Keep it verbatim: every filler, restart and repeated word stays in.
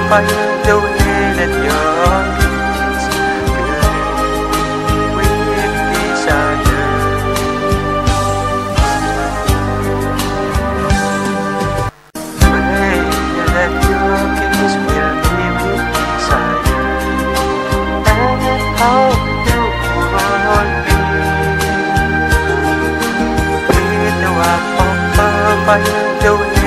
find a way that your dreams will live with desire. Pray that your kiss will live with desire, and how you will be with the walk of a find a way.